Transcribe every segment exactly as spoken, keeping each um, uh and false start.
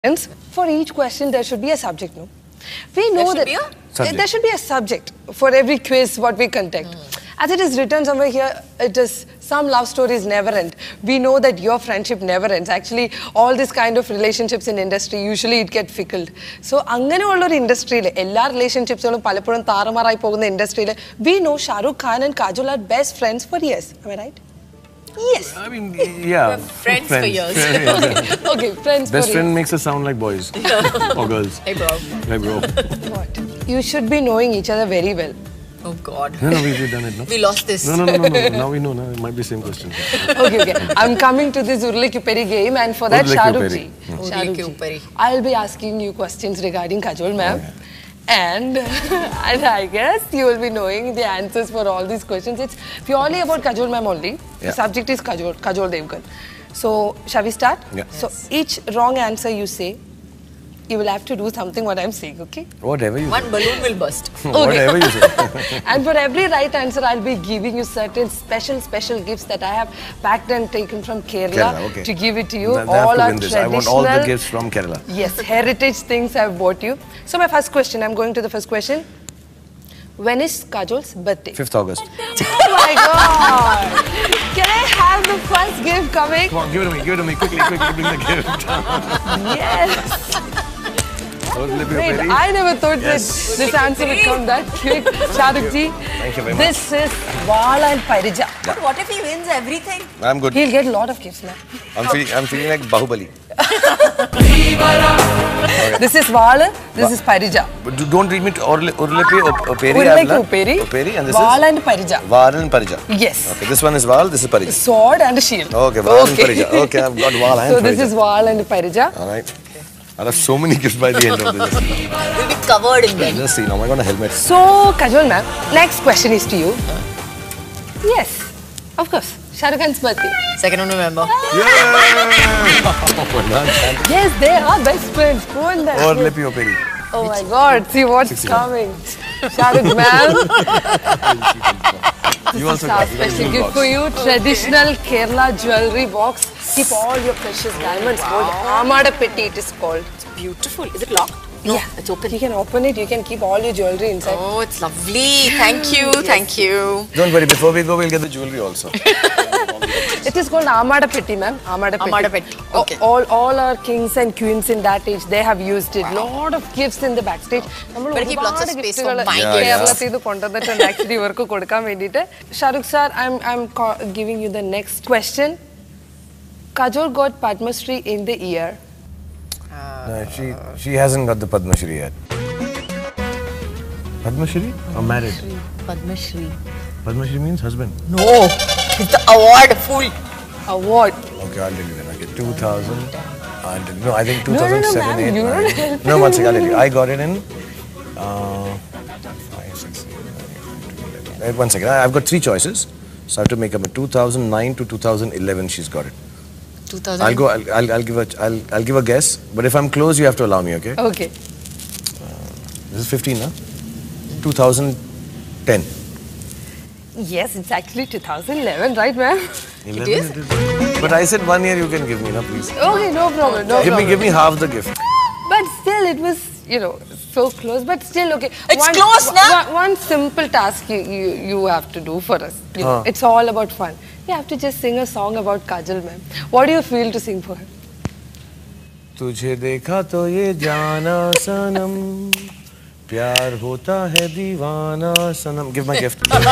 For each question, there should be a subject, no? We know that subject. there should be a subject for every quiz what we conduct. Mm. As it is written somewhere here, it is some love stories never end. We know that your friendship never ends. Actually, all this kind of relationships in industry, usually it get fickle. So, angane ulla industry le, ella relationships ulum palappozhum tharamarai poguna industry le, we know Shah Rukh Khan and Kajol are best friends for years. Am I right? Yes. I mean, yeah. friends, friends for years. Yeah. Okay, friends Best for friend years. makes us sound like boys or girls. Hey, bro. Hey, bro. What? You should be knowing each other very well. Oh, God. No, no, we've done it, no? We lost this. No, no, no, no, no. Now we know, no? It might be same question. Okay, okay. I'm coming to this Urle Kuperi game, and for that, Shah Rukh ji. Shah Rukh ji. I'll be asking you questions regarding Kajol, ma'am. Okay. And, and I guess you will be knowing the answers for all these questions. It's purely about Kajol ma'am only. Yeah. The subject is Kajol, Kajol Devgan. So, shall we start? Yeah. So, yes. Each wrong answer you say, you will have to do something what I'm saying, okay? Whatever you One say. balloon will burst. Okay. Whatever you say. And for every right answer, I'll be giving you certain special, special gifts that I have packed and taken from Kerala, Kerala okay. to give it to you. Th all are traditional. I want all the gifts from Kerala. Yes, heritage things I've bought you. So my first question, I'm going to the first question. When is Kajol's birthday? fifth August. Oh my God! Can I have the first gift coming? Come on, give it to me, give it to me. Quickly, quickly, bring the gift. Yes! Wait, I never thought yes. that this answer would come that quick. Shah Rukh ji, thank you very much. This is Vala and Parija. But what if he wins everything? I'm good. He'll get a lot of gifts now. I'm, okay. feeling, I'm feeling like Bahubali. Okay. This is Vala, this Va is Parija. But don't read me to Urle Uperi. Urle Uperi. Uperi and this Vala is? and Parija. Vala and Parija. Yes. Okay, this one is Val, this is Parija. Sword and a shield. Okay, Val okay. and Parija. Okay, I've got Val and so Parija. So this is Val and Parija. Alright. I'll have so many gifts by the end of this. We'll be covered in them. Just see, now I got a helmet. So, Kajol ma'am, next question is to you. Yes, of course. Shah Rukh Khan's birthday. second of November. Yeah! Yes, they are best friends. Go on that. Or Lepi Operi. Oh my God, see what's coming. Shah Rukh ma'am. You This also is got a special gift box. for you. Okay. Traditional Kerala jewelry box. Keep all your precious diamonds. Wow. Amada Petti it is called. It's beautiful. Is it locked? No, yeah, it's open. You can open it. You can keep all your jewelry inside. Oh, it's lovely. Thank you. Yes. Thank you. Don't worry. Before we go, we'll get the jewelry also. It is called Amada Petti, ma'am. Amada Petti. Amada Petti. Okay. All, all our kings and queens in that age, they have used it. Wow. Lot of gifts in the backstage. Better keep lots of space for my gifts. Shah Rukh sir, I'm, I'm giving you the next question. Kajol got Padma Shri in the year. Uh, no, she, she hasn't got the Padma Shri yet. Padma Shri or married? Padma Shri. Padma Shri means husband. No, it's the award, fool. Award. Okay, I'll tell you then. Okay, two thousand. I'll tell you. No, I think two no, thousand seven, eight, no, no, nine. no, no, one second, I'll tell you. I got it in. Uh, five, six, eight, nine, one second. I've got three choices. So I have to make up a two thousand nine to two thousand eleven. She's got it. two thousand. I'll go. I'll, I'll, I'll give a. I'll, I'll give a guess. But if I'm close, you have to allow me. Okay. Okay. Uh, this is fifteen, huh? two thousand ten. Yes, it's actually two thousand eleven, right, ma'am? It is? It is. But I said one year you can give me, na, please. Okay, no problem. No give problem. me, give me half the gift. But still, it was, you know, so close. But still, okay. It's one, close, na? One, one simple task you, you, you have to do for us. You know, huh. It's all about fun. You have to just sing a song about Kajol, ma'am. What do you feel to sing for her? तुझे देखा तो ये जाना सनम प्यार होता है दीवाना सनम. Give my gift. Give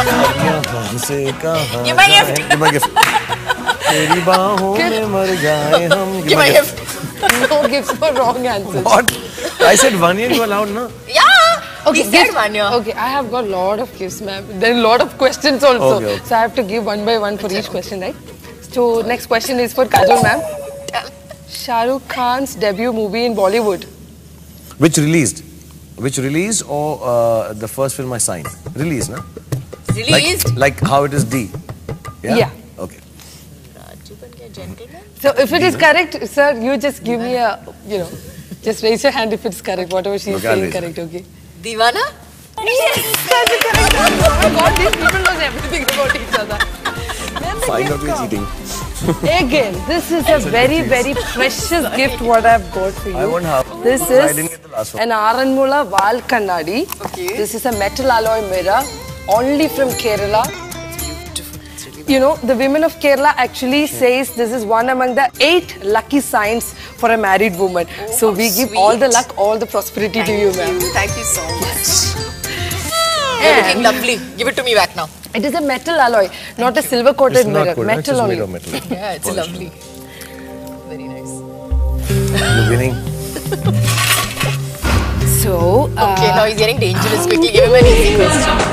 my gift. Give my gift. तेरी बाहों में मर जाए हम. Give my gift. No gifts for wrong answers. What? I said one year you allowed, na? Yeah. Okay, he said one year. Okay, I have got a lot of gifts, ma'am. Then a lot of questions also. Okay, okay. So I have to give one by one for each question, right? So next question is for Kajol, ma'am. Shah Rukh Khan's debut movie in Bollywood. Which released? Which released or uh, the first film I signed? Released, na? Released? Like, like how it is D. Yeah? Yeah. Okay. Gentleman? So if it is correct, sir, you just give me a, you know, just raise your hand if it's correct, whatever she is okay, saying correct, okay? Divana? Yes, that's a correct answer. Oh my God, these people know everything about each other. Find out who's eating. Again, this is a very, very precious gift what I've got for you. I won't have. This I is didn't get the last one. an Aranmula Val Kannadi. Okay. This is a metal alloy mirror, only from Kerala. You know, the women of Kerala actually says this is one among the eight lucky signs for a married woman. Oh, so we give sweet. all the luck, all the prosperity Thank to you, ma'am. Thank you so much. You're looking lovely. Give it to me back now. It is a metal alloy, not a silver coated It's mirror. not good, metal it's just only. made of metal. Yeah, it's Polished. lovely. Very nice. You're winning. So, uh, Okay, now he's getting dangerous. Quickly, give him an easy question.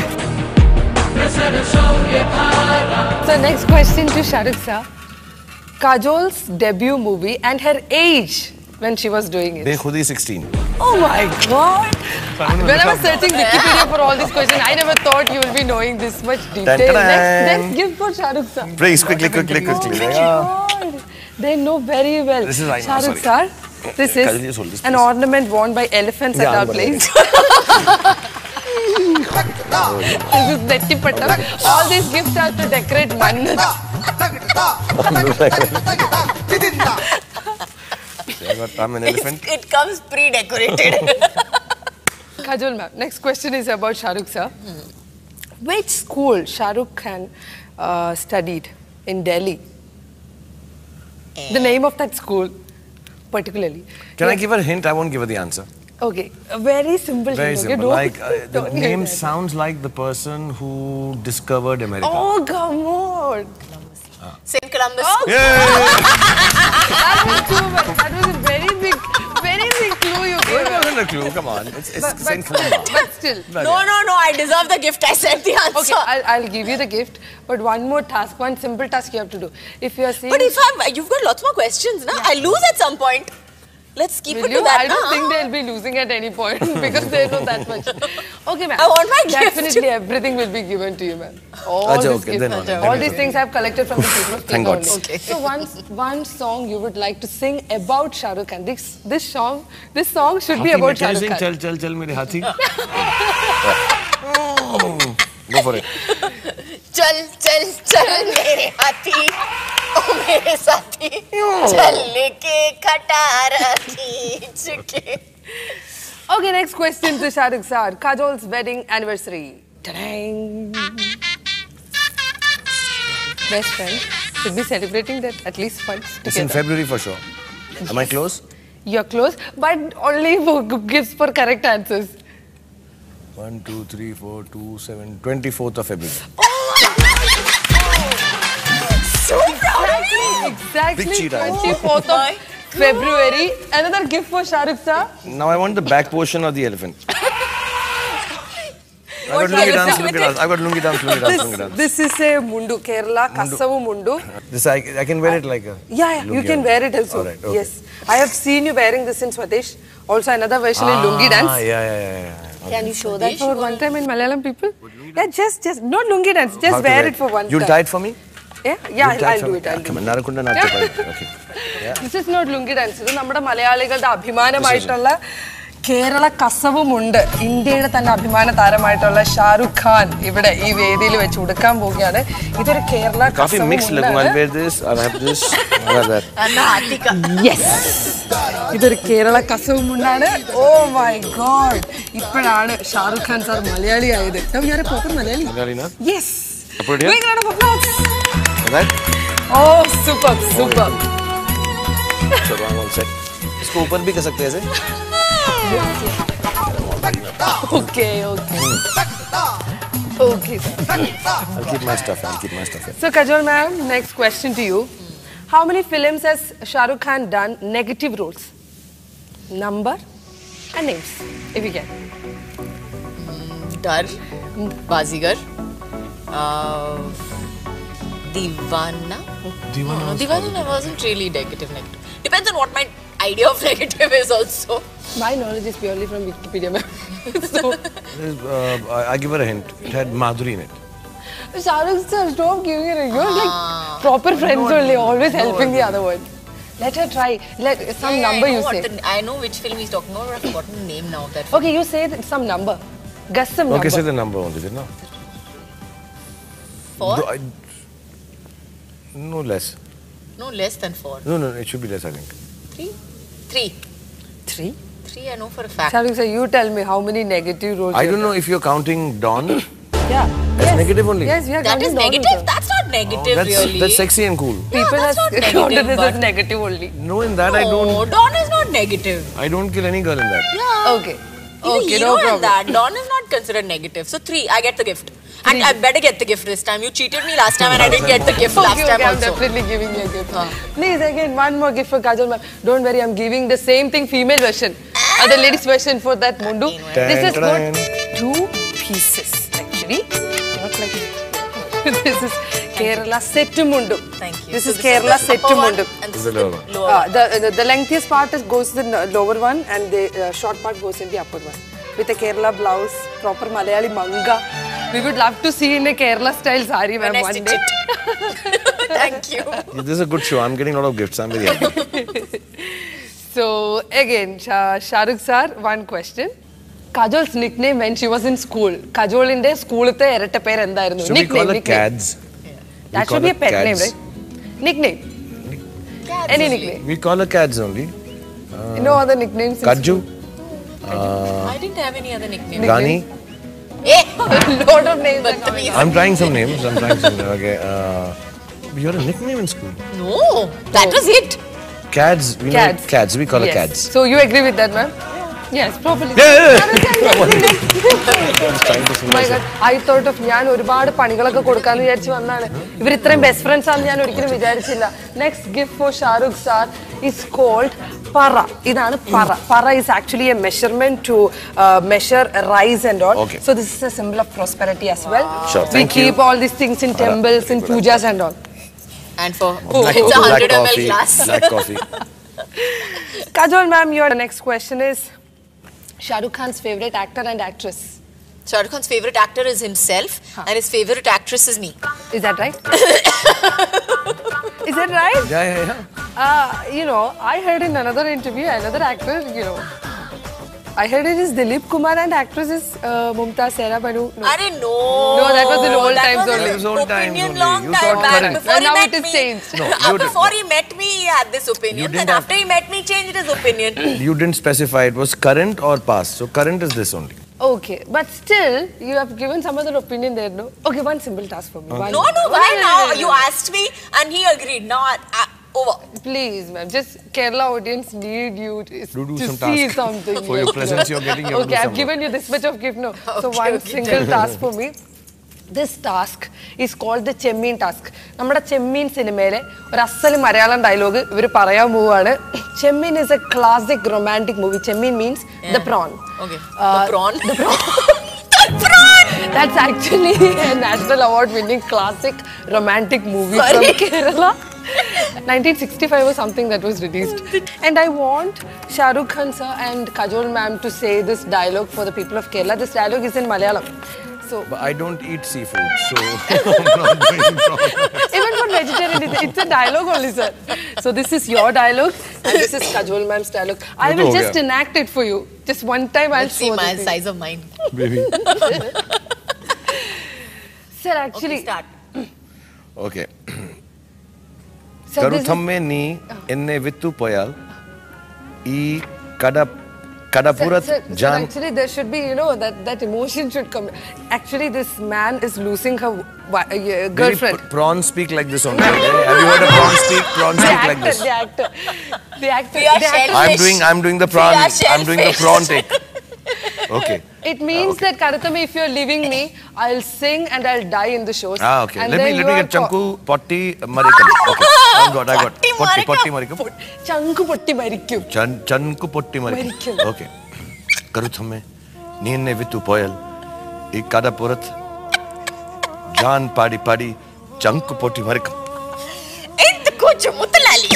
so next question to Shah Rukh sir. Kajol's debut movie and her age when she was doing it. They khudi sixteen. Oh my God! When I was searching Wikipedia for all these questions, I never thought you will be knowing this much detail. Dun-dun-dun. Next, next gift for Shah Rukh sir. Please, quickly, quickly, quickly. Oh God. They know very well. This is right Shah now, Rukh sir, this Kajol, just is hold this, an please. ornament worn by elephants Yeah, at our I'm place. This is Netti Pattam. All these gifts are to decorate mannat. I got I'm an elephant. It, it comes pre-decorated. Kajol ma'am, next question is about Shah Rukh sir. Which school Shah Rukh Khan uh, studied in Delhi? The name of that school, particularly. Can Yeah. I give her a hint? I won't give her the answer. Okay, a very simple Very hint. simple. Okay? Like, uh, the don't give name that. sounds like the person who discovered America. Oh, come on. Saint Columbus. Oh, that was too much. That was a very big, very big clue you It gave. us. wasn't a clue, come on. It's, it's But, Saint but, Columba. but still. But No, no, no. I deserve the gift. I said the answer. Okay, I'll, I'll give you the gift. But one more task, one simple task you have to do. If you are seeing... But if I'm, you've got lots more questions, na? I lose at some point. Let's keep Will it you? to that. I don't na? think they'll be losing at any point because they know that much. Okay, ma'am. I want my gift. Definitely everything will be given to you, ma'am. All, Acha, these, okay, gifts, then okay, all then these okay. things I've collected from the people of Thank Tika God. only. Okay. So one, one song you would like to sing about Shah Rukh Khan. This, this song, this song should be about Shah Can you Rukh sing Khan. Chal Chal Chal Mere Hathi? Go for it. चल चल चल मेरे हाथी ओ मेरे साथी चल लेके खटार खींच के. Okay, next question to Shah Rukh sir. Kajol's wedding anniversary. Ta-dang. Best friend should be celebrating that at least once It's in together. February for sure. Am I close? You're close, but only for gifts for correct answers. One, two, three, four, two, seven, twenty-fourth of February. So proud of you. Exactly, Big cheetah. twenty-fourth Oh my of February. Another gift for Shah Rukh sir. Now I want the back portion of the elephant. I got What lungi else dance, with lungi it? dance. I got lungi dance, lungi dance, lungi This, dance. this is a mundu, Kerala Kasavu mundu. This I, I can wear it like a. Yeah, yeah, you lungi can on- wear it also. All right, okay. Yes, I have seen you wearing this in Swadesh. Also another version in lungi Ah, dance. yeah, yeah, yeah, yeah. Okay. Can you show that for one time in Malayalam people? Yeah, just, just, not lungi dance, just How to wear it for one You'll time. tie it for me? Yeah, yeah, You'll I'll, tie I'll for do me? it, I'll do Come on, it. Narakunda Natya. Okay. This is not lungi dance. ഇത് നമ്മുടെ മലയാളികളുടെ അഭിമാനമായിട്ടുള്ള കേരള കസവുമുണ്ട് ഇന്ത്യയുടെ തന്നെ അഭിമാന താരമായിട്ടുള്ള ഷാരൂഖ് ഖാൻ ഇവിടെ ഈ വേദിയിൽ വെച്ച് ഉടുക്കാൻ പോവുകയാണ് ഇതൊരു Kerala Coffee mixed look. I'll കസവുമുണ്ടാണ് wear this. I'll have this. I'll have that. And the hathi ka. Yes ഇതൊരു കേരള കസവുമുണ്ടാണ് ഓ മൈ ഗോഡ് ഇപ്പോഴാണ് ഷാരൂഖ് ഖാൻ സാർ മലയാളി ആയത് ഞാൻ proper Malayali Malayali na? Yes Put it here? Like that? Oh super super चलो I'm all set. इसको ऊपर भी कर सकते हैं ऐसे? Okay, okay. Okay. I'll keep my stuff. I'll keep my stuff here. So, Kajol ma'am, next question to you. How many films has Shah Rukh Khan done negative roles? Number and names, if you can. Dar, Bazigar, uh, Divana. Divana No, was Divana wasn't really negative. Negative. Depends on what my idea of negative is also. My knowledge is purely from Wikipedia, ma'am. So, Uh, I, I give her a hint. It had Madhuri in it. Shah Rukh sir, stop giving it. You're like proper friends only, always helping the other one. Let her try. Let some Yeah, number I know you what say. The, I know which film he's talking about, but I've forgotten the name now. Of that. Okay, you say that some number. Guess some Okay, say number. the number only, no? Four? Do I, No less. No less than four. No, no, it should be less, I think. Three? Three. Three? Three, I know for a fact. Shahrukh sir, you tell me how many negative roles. I don't know if you're counting Dawn. Yeah. That's yes. negative only. Yes, we are That is counting Dawn negative? also. That's not negative, Oh, that's, really. that's sexy and cool. People that's have not counted negative, this but- as negative only. No, in that I No, don't. Dawn is not negative. I don't kill any girl in that. Yeah. Okay. He's Okay, a hero no in problem. that. Dawn is not considered negative. So three, I get the gift. And I better get the gift this time. You cheated me last time and I didn't get the gift last Okay, time okay, I'm also. definitely giving you a gift. Huh. Please, again, one more gift for Kajol ma'am. Don't worry, I'm giving the same thing, female version. Uh, the ladies version for that mundu. This has got two pieces, actually. Not like this is Kerala set mundu. Thank you. This So is Kerala the set upper one mundu. And this This is is the the lower one. lower Uh, one. the, the the lengthiest part is, goes in the lower one and the uh, short part goes in the upper one. With a Kerala blouse, proper Malayali manga. We would love to see in a Kerala style sari When ma'am I one stitch day. it. Thank you. Yeah, this is a good show. I'm getting a lot of gifts. I'm very happy. So again, Shah Shahrukh sir, one question. Kajol's nickname when she was in school. Kajol in the school te erata pair endaayirunnu. Should we Nickname, call her nickname. Cads? That call should be a her pet name, Cads. right? Nickname. Cats Any only. nickname. We call her Cads only. No other nicknames. in Kaju, I didn't have any other nickname. Gani. Eh! school? Lot of names are But coming. the I'm trying some names. I'm trying some names. Okay. Uh, you're a nickname in school. No, that was it. Cads. We Cads. know Cads. We call Yes. her Cads. So you agree with that, ma'am? Yes, probably. Yeah, yeah, My God, I thought of ഞാൻ ഒരുപാട് പണികളൊക്കെ കൊടുക്കാന്ന് വിചാരിച്ചു വന്നാണ്. ഇവർ ഇത്രയും best friends ആണെന്ന് ഞാൻ ഒരിക്കലും വിചാരിച്ചില്ല. Next gift for Shahrukh sir is called para. ഇതാണ് para. Para is actually a measurement to uh, measure rice and all. Okay. So this is a symbol of prosperity as well. Sure, We thank keep you. all these things in temples, in pujas and all. And for Black it's a coffee, black hundred milliliter coffee, glass. black coffee. Kajol ma'am, your next question is Shahrukh Khan's favorite actor and actress. Shah Rukh Khan's favorite actor is himself, Huh. and his favorite actress is me. Is that right? Is that right? Yeah, yeah, yeah. Uh, you know, I heard in another interview, another actor, you know, I heard it is Dilip Kumar and actress is uh, Mumtaz Sera Banu. No. I didn't know. No, that was in old That times was only. his It was old times opinion only. long You time thought back. current. Before And he now met it is me. changed. No, Uh, you did- before he met me, he had this opinion. didn't And have- after he met me, he changed his opinion. You didn't specify it was current or past. So current is this only. Okay, but still, you have given some other opinion there, no? Okay, one simple task for me. One. No, no, Oh, why no, no, now? no, no, You no. asked me, and he agreed. Now, I, I, over. Please, ma'am, just Kerala audience need you to, Do do to some see task. something. For your presents you're getting, you have to Okay, do I've some given you this much of gift, no? so Okay, one okay, single task for me. This task is called the Chemmin task. നമ്മുടെ ചെമ്മീൻ സിനിമയിലെ ഒരു അസൽ Malayalam dialogue ഇവർ പറയാൻ പോവാണ്. ചെമ്മീൻ is a classic romantic movie. Chemmeen means the prawn. Okay. Uh, the prawn. The prawn. the prawn! That's actually a national award winning classic romantic movie Sorry. from Kerala. nineteen sixty-five was something that was released. And I want Shahrukh Khan sir and Kajol ma'am to say this dialogue for the people of Kerala. This dialogue is in Malayalam. So But I don't eat seafood, so I'm not doing problem. even for vegetarian, it's- it's a dialogue only, sir. So this is your dialogue and this is Kajol ma'am's dialogue. I Wo to will ho just gaya. enact it for you. Just one time I'll Let's see show my the thing. size of mine. Baby. Sir, actually, Okay, start. Okay. sir, this is, Karuthamme ni enne vittu poyal ee kada kadapurat Sir, sir, sir, jan. actually, there should be, you know, that, that emotion should come. Actually, this man is losing her wi- uh, Baby, girlfriend. pr- prawns speak like this only. Okay? Have you heard a prawn speak? Prawns The speak actor, like this. the actor, the actor, We are the actor. shellfish. I'm doing I'm doing the prawn. We are I'm doing the shellfish. prawn take. Okay. It means that Karatame, if you're leaving me, I'll sing and I'll die in the shows. Ah, okay. And Let me then let you me are get Chanku Potti Marikam. Okay. I got I got Potti Potti Marikam. Potti Marikam. co- ചങ്കു പൊട്ടി മരിക്കും. Chan Chanku Potti Marikam. Marikam. Okay. Karuthamme ni enne vittu poyal ee kadapurat jan padi padi Chanku Potti Marikam. Ain't the coach Mutalali?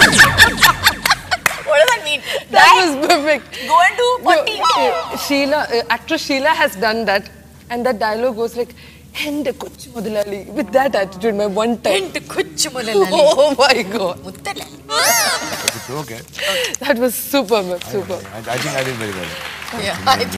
What does that mean? That was perfect. Go and do No, potty. uh, Sheila, uh, actress Sheila has done that, and that dialogue goes like, "Hende kochu modalali," with that attitude, my one time. Ain't the coach Mutalali? Oh my God, Mutalali. Okay. that was super, ma'am, super. I, I think I did very well. Yeah. I